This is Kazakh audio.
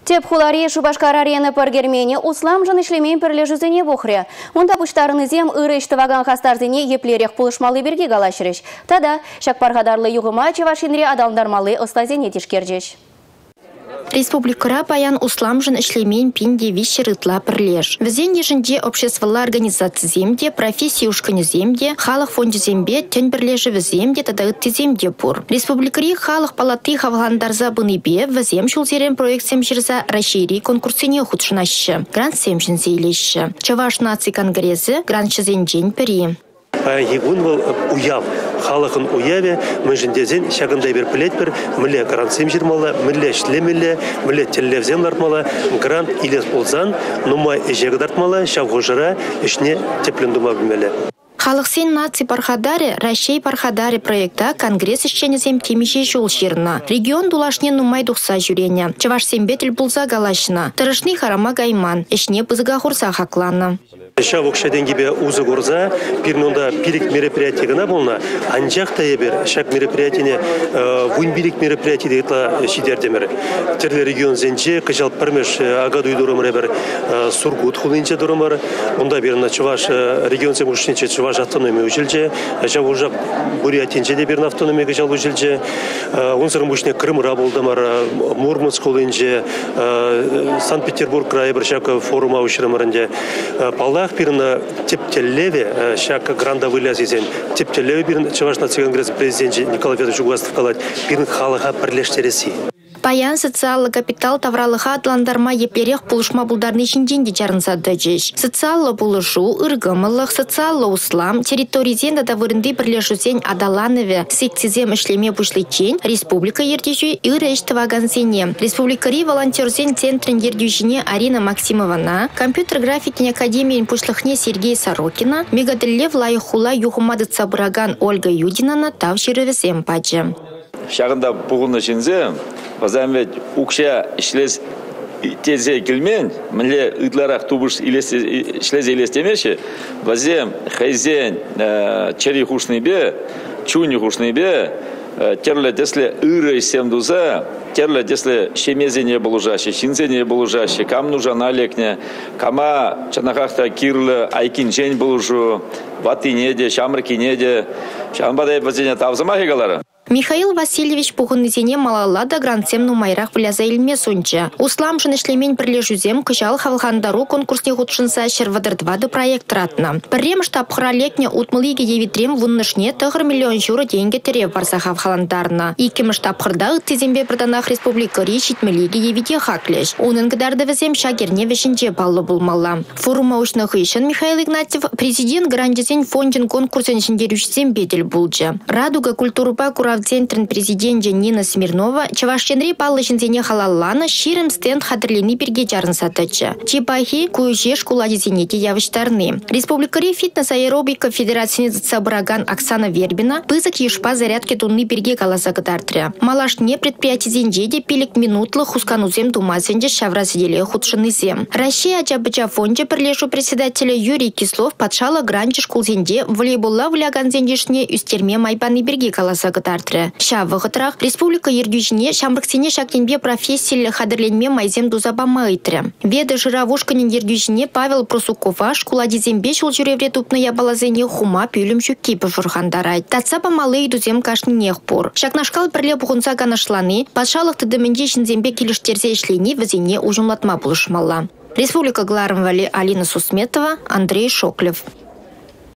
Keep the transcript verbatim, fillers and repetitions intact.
Теп хулари Шубашкар арена паргермени услам жан ишлемейн перлежузене бухре. Онда пуштарыны зем ыры иштываган хастарзене еплерех пулышмалы берге галашырыш. Тада шак паргадарлы югыма чевашинре адалдармалы ыстазене тишкерджеш. Республикара паян усламжын ишлемейн пинде вище рытла пірлеш. Візен ежінде обществолла организация земде, профессия ушканы земде, халық фонде зембе, тен бірлежі віземде, тада ытты земде пур. Республикари халық палаты хавгандарза быныбе, візем шулзерен проектсем жирза расшири конкурсене худшынашы. Грант семшін зейлеші. Чаваш наци конгрессы грант шызен джен піри. Егун был уяв, халахын уяве, мы жіндезен шагындай бір пілет бір, мүлі грантсем жирмала, мүлі шлемелі, мүлі телевзем лартмала, грант илес болзан, нумай ежегі дартмала, шавғожыра, ішне теплендума білмелі. Халықсен наци пархадаре, Рашей пархадаре проекта конгресс ишченезем темеше жол шерна. Регион дулашне нумай духса жүрене. Чаваш сембетіл булза галашына. Тырышны харама гайман. Ишне пызыга хурса хаклана. Шавук шаденгебе узы горза, пирнонда пирик мероприятие гана болна, анжақ таебер, шак мероприятине, вун бирик мероприятие дейтла шидердемер. Терлі регион зенче, кажал пірмеш агаду дурамыр ебер сургут хулынче дурамыр, онда берна чуваш регион земушниче чуваш автономия училче, жав ужак бурятинче де берна автономия кажал училче, онсырым бушне Крым раболдамар, Мурманск хулынче, Санкт-Петербург край бір шак форума учрамырынде, Палах пирна тептелеве, шак гранда вылязизен, тептелеве пирна чаваш наций конгресс президент Николай Федорович Угастов калать, пирна халаха перлештереси. Паян социаллы капитал тавралыха атландарма еплерех пулышма булдарны шинденде чарынса дөджеш. Социаллы пулышу, ыргымылық, социаллы услам, территоризен да вырынды бірлешузен адаланове, секцизем ишлеме пушличен, республика ердежу ыры иштывагансене. Республикари волонтерзен центрен ердежине Арина Максимована, компьютер графикин академиин пушлыхне Сергей Сорокина, мегадыллев лайхула юхумады цабыраган Ольга Юдинана тавширывес эмпаджи. Шағында бұғыны жинзе, базам вет укша ішлес тезе келмен, мінле ыдларақ тубыш ішлес елестемеші, базем хайзен чери хушны бе, чуни хушны бе, терлі десле ыры семдуза, терлі десле шемезене болужашы, шинзене болужашы, кам нужан алекне, кама чанахақта кирлі айкин жен болужу, ватынеде, шамрыкинеде, шамбадай базене тавзыма хегалары. Михаил Васильевич пуғынызене малалада грантсем нумайрақ віляза илме сонча. Услам жын ішлемень бірлежузем кышал хавылғандару конкурсне худшынса шервадырдвады проект ратна. Біррем штаб хыралекне утмылыге евитрем вуннышне тұғыр миллион журы деньги терев барса хавхаландарна. Икем штаб хырда ыттезембе бірданах республикари шитмелеге евиде хаклеш. Оның гдарды візем шагерне вешінже баллы булмалла. Форума ұшнығы ішін Михаил Игнатьев президент грандезен фондин конкурсын шіндерушсем бедель булджа. Радуга культурупа кура Центрин президент Нина Смирнова чавашченри паллышынзене халалланы ширым стенд хадырлени берге жарын сатычы. Чипахи куюжеш куладизенете явыштарны. Республикари фитнес-аэробика федерацияны забыраган Оксана Вербина пызык ешпа зарядки тунны берге каласа гыдартры. Малашне предприятизенже де пилик минутлы хусканузем думазенже шавразиделе худшынызем. Россия Аджабыча фонде прирлешу председателя Юрий Кислов подшала гранчыш кулзенде волейболла вляганзенжешне үстерме майбаны берге каласа гыдартры. Шавығытрах республика ердюжіне шамрыксене шактенбе профессиялы хадырленме майзем дузабама ыйтры. Веды жыравушканен ердюжіне Павел Просукова шкуладизембе шул жүревре тупны ябалазене хума пүлім шүкки пұжырғандарай. Татсапа малы идузем кашны нехпор. Шакнашкал бірле бұғынса ганашланы, патшалық тыдымынде шинзембе келіштерзе ішлені візене ужымлатма бұлышмалла. Республика Гларым Вали Алина Сусметова, Андрей Шоклев.